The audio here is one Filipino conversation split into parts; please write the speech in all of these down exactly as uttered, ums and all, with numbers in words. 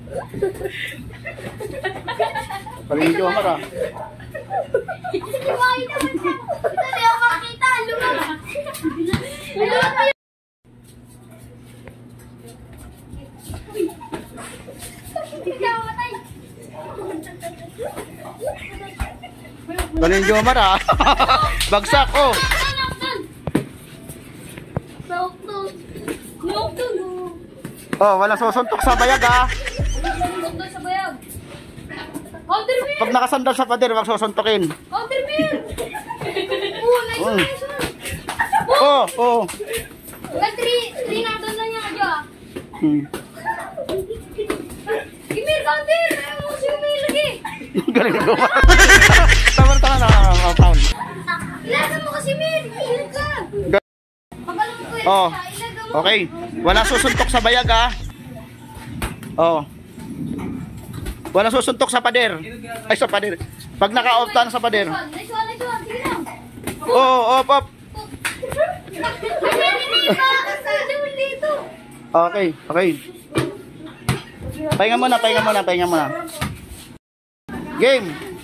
Paling Jomar ah. Limahin naman siya. Dali ako makita. Lumang. Lumang. Paling Jomar ah. Bagsak oh. Oh, walang susuntok sa bayag ah. Susuntok sa bayag. Countermeer! Pag nakasandal sa pader, wag susuntokin. Countermeer! Oh, nice one, nice one. Oh, oh. Well, three, three na doon na niya kadyo ah. Hmm. Gimir, counter! Ayaw mo si Umir lagi. Galing na Jomar. Tama-tama na foul. Ilasa mo kasi Mir! Ilag ka! Pag-alam ko yun, Oh. ilaga mo. Okay. Walang susuntok sa bayag ah. Oh. Walang susuntok sa pader. Ay, sa pader. Pag naka-off tan sa pader. Nice one, nice one. Sige lang. Oh, oh, pop. Dito. Okay, okay. Pahinga muna, pahinga muna, pahinga muna. Game.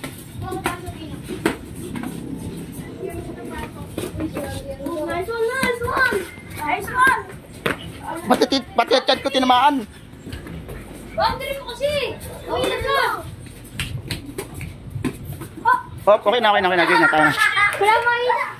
Nice one, nice one. Nice one. Patitit, patitit ko tinamaan. Boundary mo kasi. Oh, ilag ka. Oh, okay na, okay na, okay na. Game na, tayo na. Wala makita.